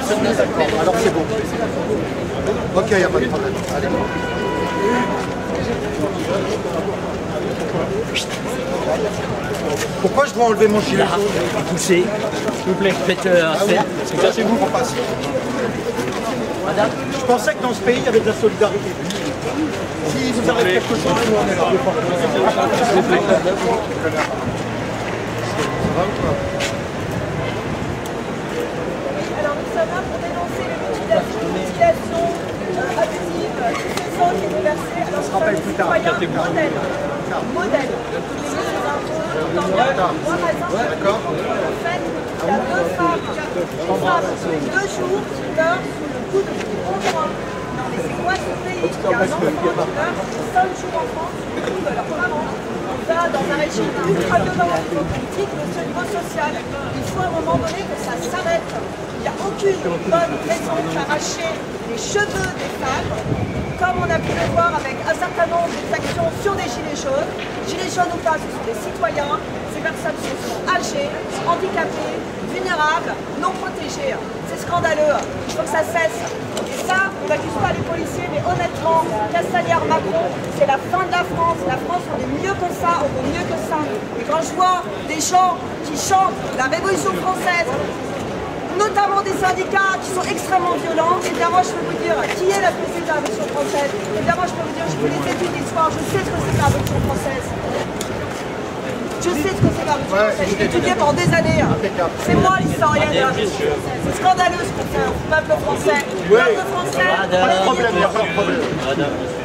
D'accord, alors c'est bon. Ok, il n'y a pas de problème. Allez. Pourquoi je dois enlever mon gilet jaune? Poussez, s'il vous plaît, faites un fait. C'est ça, c'est vous qu'on passe. Je pensais que dans ce pays, il y avait de la solidarité. Si vous avez quelque chose, nous on est là. Ça va ou pas? Alors nous sommes là pour dénoncer les mutilations abusives, tous ces sangs qui sont versés. Alors nous sommes des citoyens modèles. D'accord. En fait, il y a deux femmes tous les 2 jours qui meurent sous le coup de conjoint. Non mais c'est quoi ce pays? Il y a un enfant qui meurt 5 jours en France sous le coup de leurs parents. On va dans un régime ultra violent au niveau politique, mais aussi au niveau social. Il faut à un moment donné que ça s'arrête. Il n'y a aucune bonne raison d'arracher les cheveux des femmes, comme on a pu le voir avec un certain nombre d'actions sur des gilets jaunes. Gilets jaunes ou pas, ce sont des citoyens. Ces personnes sont âgées, handicapées, vulnérables, non protégées. C'est scandaleux. Il faut que ça cesse. Et ça, on n'accuse pas les policiers, mais honnêtement, Castagnard, Macron, c'est la fin de la France. La France, on est mieux que ça, on vaut mieux que ça. Et quand je vois des gens qui chantent la Révolution française, notamment des syndicats qui sont extrêmement violents, et bien moi je peux vous dire qui est la présidente de la Révolution française. Et bien moi je peux vous dire, je fais des études d'histoire, je sais ce que c'est que la Révolution française. Je sais ce que c'est que la Révolution française, j'ai étudié pendant des années. C'est moi l'historienne de la Révolution. C'est scandaleux ce qu'on fait au peuple français. Le peuple français, Pas de problème, il n'y a pas de problème.